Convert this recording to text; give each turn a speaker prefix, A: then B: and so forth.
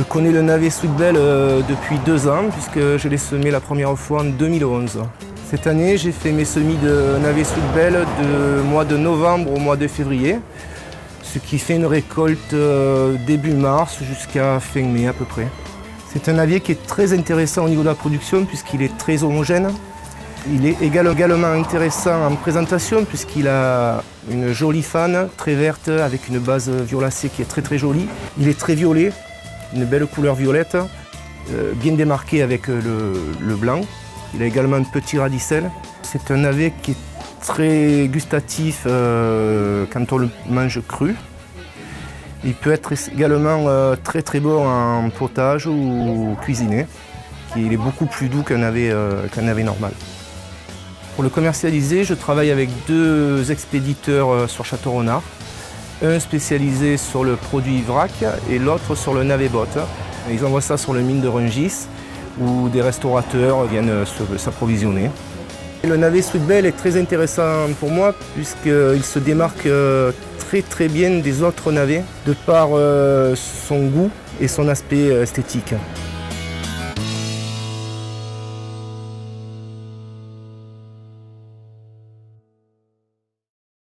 A: Je connais le navet Sweetbell depuis 2 ans, puisque je l'ai semé la première fois en 2011. Cette année, j'ai fait mes semis de navet Sweetbell du mois de novembre au mois de février, ce qui fait une récolte début mars jusqu'à fin mai à peu près. C'est un navet qui est très intéressant au niveau de la production puisqu'il est très homogène. Il est également intéressant en présentation puisqu'il a une jolie fan très verte avec une base violacée qui est très jolie. Il est très violet, une belle couleur violette, bien démarqué avec le blanc. Il a également un petit radicelle. C'est un navet qui est très gustatif quand on le mange cru. Il peut être également très bon en potage ou cuisiné. Il est beaucoup plus doux qu'un navet normal. Pour le commercialiser, je travaille avec 2 expéditeurs sur Château-Renard. Un spécialisé sur le produit vrac et l'autre sur le navet botte. Ils envoient ça sur le mine de Rungis où des restaurateurs viennent s'approvisionner. Le navet Sweetbell est très intéressant pour moi puisqu'il se démarque très bien des autres navets de par son goût et son aspect esthétique.